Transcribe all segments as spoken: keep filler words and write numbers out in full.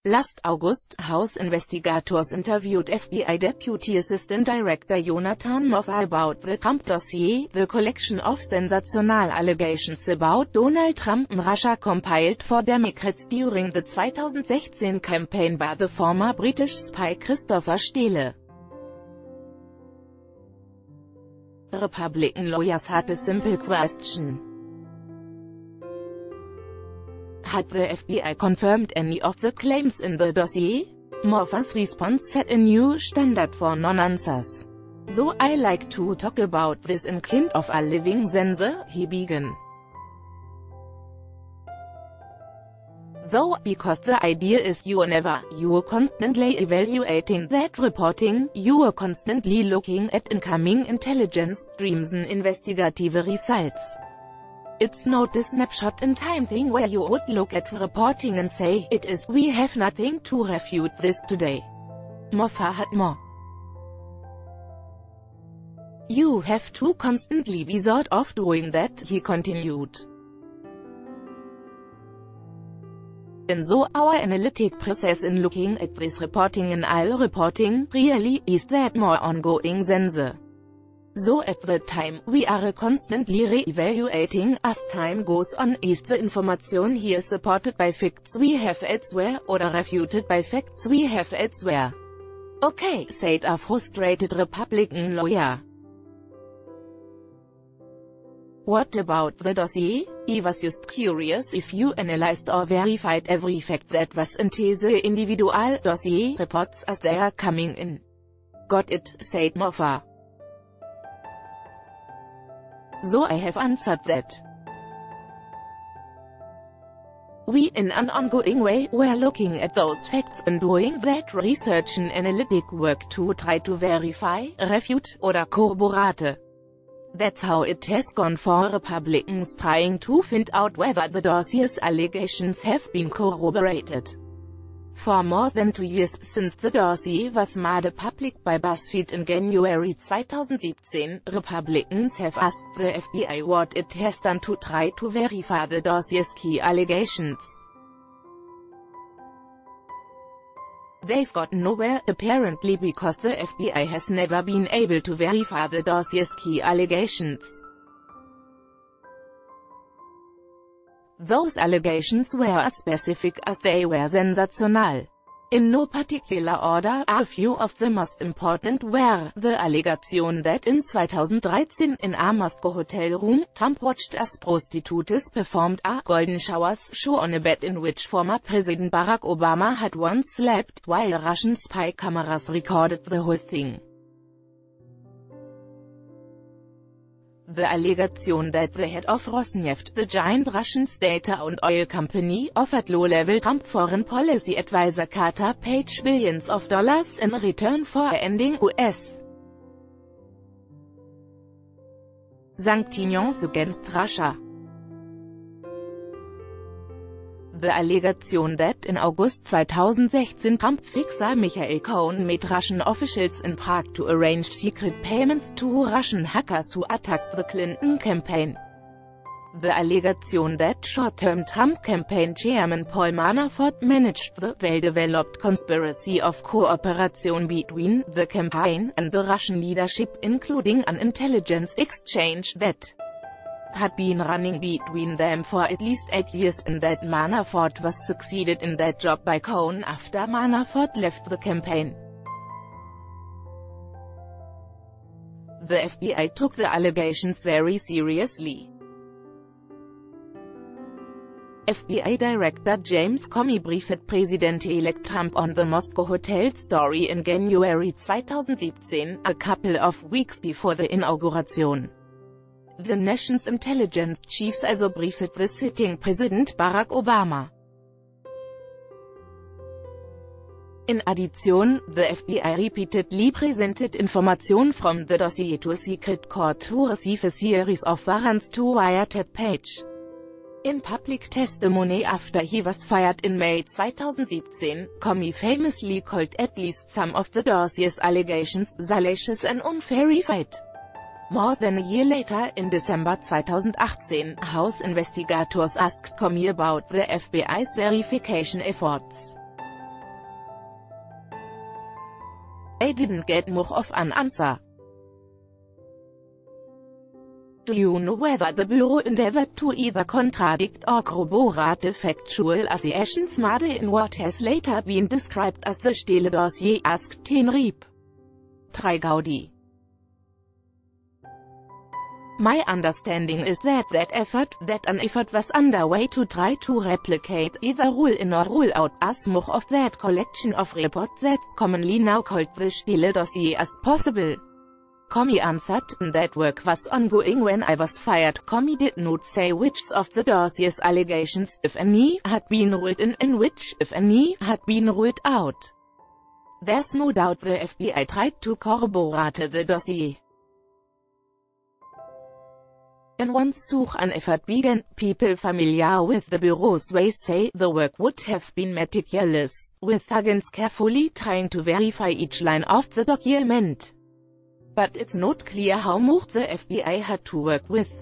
Last August, House investigators interviewed F B I Deputy Assistant Director Jonathan Moffat about the Trump dossier, the collection of sensational allegations about Donald Trump and Russia compiled for Democrats during the twenty sixteen campaign by the former British spy Christopher Steele. Republican lawyers had a simple question. Had the F B I confirmed any of the claims in the dossier? Moffat's response set a new standard for non-answers. "So I like to talk about this in kind of a living sense," he began. "Though, because the idea is you are never, you are constantly evaluating that reporting, you are constantly looking at incoming intelligence streams and investigative results. It's not a snapshot in time thing where you would look at reporting and say, it is, we have nothing to refute this today." Moffat had more. "You have to constantly be sort of doing that," he continued. "And so our analytic process in looking at this reporting and all reporting, really, is that more ongoing than the So at the time, we are constantly re-evaluating, as time goes on, is the information here supported by facts we have elsewhere, or refuted by facts we have elsewhere?" "Okay," said a frustrated Republican lawyer. "What about the dossier? I was just curious if you analyzed or verified every fact that was in the individual dossier reports as they are coming in." "Got it," said Moffat. "So I have answered that. We, in an ongoing way, were looking at those facts and doing that research and analytic work to try to verify, refute, or corroborate. That's how it has gone for Republicans trying to find out whether the dossier's allegations have been corroborated. For more than two years since the dossier was made public by BuzzFeed in January twenty seventeen, Republicans have asked the F B I what it has done to try to verify the dossier's key allegations. They've got nowhere, apparently, because the F B I has never been able to verify the dossier's key allegations. Those allegations were as specific as they were sensational. In no particular order, a few of the most important were the allegation that in twenty thirteen in a Moscow hotel room, Trump watched as prostitutes performed a Golden Showers show on a bed in which former President Barack Obama had once slept, while Russian spy cameras recorded the whole thing. The allegation that the head of Rosneft, the giant Russian data and oil company, offered low-level Trump foreign policy advisor Carter Page billions of dollars in return for ending U S sanctions against Russia. The allegation that in August twenty sixteen Trump fixer Michael Cohen met Russian officials in Prague to arrange secret payments to Russian hackers who attacked the Clinton campaign. The allegation that short-term Trump campaign chairman Paul Manafort managed the well-developed conspiracy of cooperation between the campaign and the Russian leadership, including an intelligence exchange that had been running between them for at least eight years, and that Manafort was succeeded in that job by Cohen after Manafort left the campaign. The F B I took the allegations very seriously. F B I Director James Comey briefed President-elect Trump on the Moscow hotel story in January twenty seventeen, a couple of weeks before the inauguration. The nation's intelligence chiefs also briefed the sitting President Barack Obama. In addition, the F B I repeatedly presented information from the dossier to a secret court to receive a series of warrants to wiretap Page. In public testimony after he was fired in May twenty seventeen, Comey famously called at least some of the dossier's allegations salacious and unverified. More than a year later, in December twenty eighteen, House investigators asked Comey about the F B I's verification efforts. I didn't get much of an answer. Do you know whether the Bureau endeavored to either contradict or corroborate the factual assertions made in what has later been described as the Steele dossier? Asked Tenerife. drei Gaudi. My understanding is that that effort, that an effort was underway to try to replicate either rule in or rule out as much of that collection of reports that's commonly now called the Steele dossier as possible. Comey answered, that work was ongoing when I was fired. Comey did not say which of the dossier's allegations, if any, had been ruled in and which, if any, had been ruled out. There's no doubt the F B I tried to corroborate the dossier. And once such an effort began, people familiar with the Bureau's ways say the work would have been meticulous, with agents carefully trying to verify each line of the document. But it's not clear how much the F B I had to work with.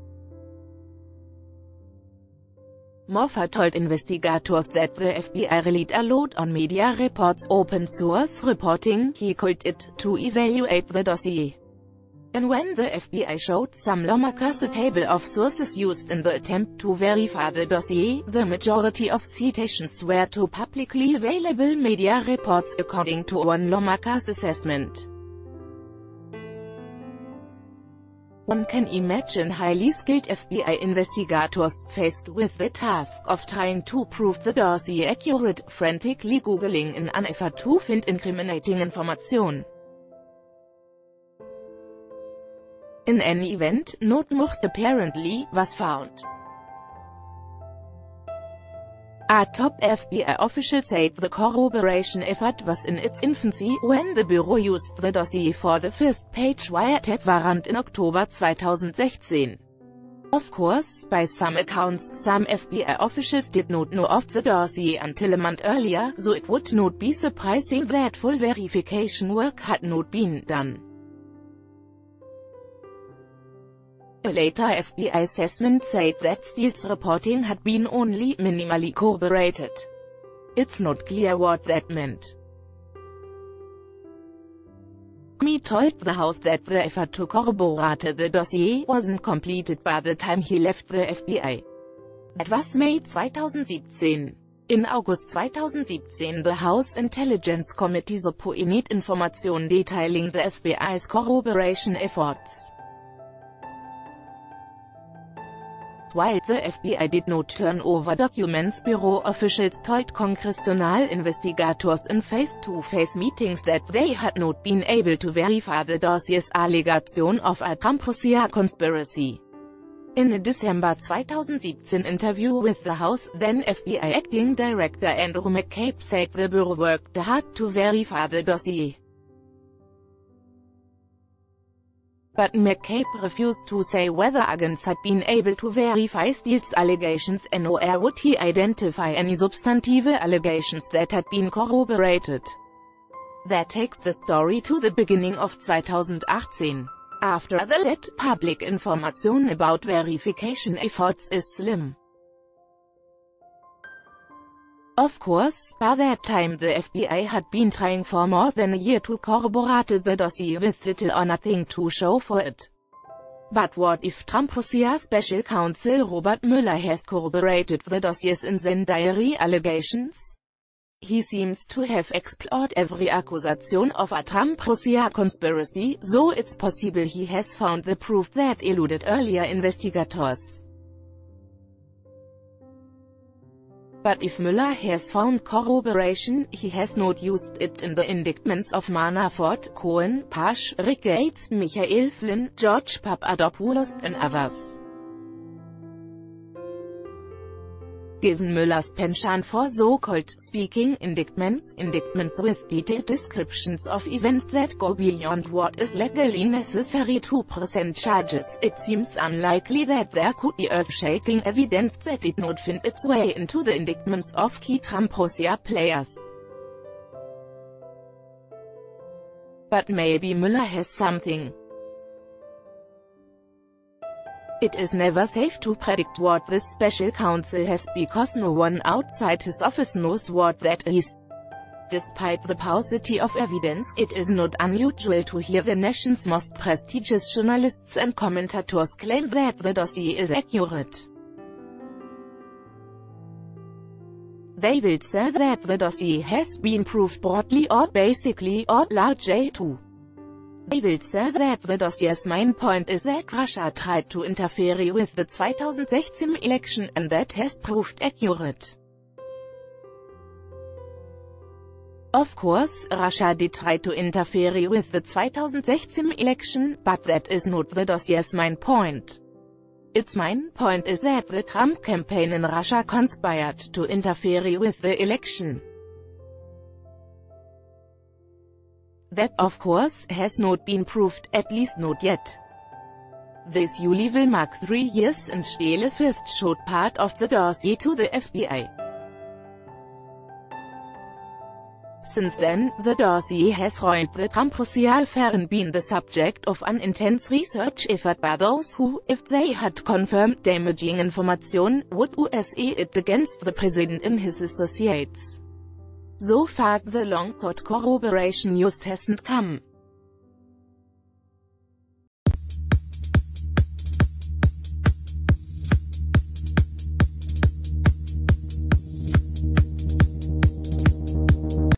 Moffat told investigators that the F B I relied a lot on media reports, open source reporting, he called it, to evaluate the dossier. And when the F B I showed some lawmakers a table of sources used in the attempt to verify the dossier, the majority of citations were to publicly available media reports, according to one lawmaker's assessment. One can imagine highly skilled F B I investigators, faced with the task of trying to prove the dossier accurate, frantically googling in an effort to find incriminating information. In any event, not much apparently was found. A top F B I official said the corroboration effort was in its infancy when the Bureau used the dossier for the first-page wiretap warrant in October twenty sixteen. Of course, by some accounts, some F B I officials did not know of the dossier until a month earlier, so it would not be surprising that full verification work had not been done. A later F B I assessment said that Steele's reporting had been only minimally corroborated. It's not clear what that meant. Comey told the House that the effort to corroborate the dossier wasn't completed by the time he left the F B I. That was May twenty seventeen. In August twenty seventeen the House Intelligence Committee subpoenaed information detailing the F B I's corroboration efforts. While the F B I did not turn over documents, Bureau officials told congressional investigators in face-to-face meetings that they had not been able to verify the dossier's allegation of a Trump-Russia conspiracy. In a December twenty seventeen interview with the House, then F B I Acting Director Andrew McCabe said the Bureau worked hard to verify the dossier. But McCabe refused to say whether agents had been able to verify Steele's allegations, nor would he identify any substantive allegations that had been corroborated. That takes the story to the beginning of twenty eighteen. After that, public information about verification efforts is slim. Of course, by that time the F B I had been trying for more than a year to corroborate the dossier with little or nothing to show for it. But what if Trump-Russia Special Counsel Robert Mueller has corroborated the dossier's incendiary allegations? He seems to have explored every accusation of a Trump-Russia conspiracy, so it's possible he has found the proof that eluded earlier investigators. But if Mueller has found corroboration, he has not used it in the indictments of Manafort, Cohen, Page, Rick Gates, Michael Flynn, George Papadopoulos, and others. Given Mueller's penchant for so-called speaking indictments, indictments with detailed descriptions of events that go beyond what is legally necessary to present charges, it seems unlikely that there could be earth-shaking evidence that did not find its way into the indictments of key Trump-Russia players. But maybe Mueller has something. It is never safe to predict what this special counsel has because no one outside his office knows what that is. Despite the paucity of evidence, it is not unusual to hear the nation's most prestigious journalists and commentators claim that the dossier is accurate. They will say that the dossier has been proved broadly or basically or largely too. They will say that the dossier's main point is that Russia tried to interfere with the twenty sixteen election and that has proved accurate. Of course, Russia did try to interfere with the twenty sixteen election, but that is not the dossier's main point. Its main point is that the Trump campaign in Russia conspired to interfere with the election. That, of course, has not been proved, at least not yet. This July will mark three years and Steele first showed part of the dossier to the F B I. Since then, the dossier has ruined the Trump-Russia affair and been the subject of an intense research effort by those who, if they had confirmed damaging information, would use it against the president and his associates. So far, the long-sought corroboration just hasn't come.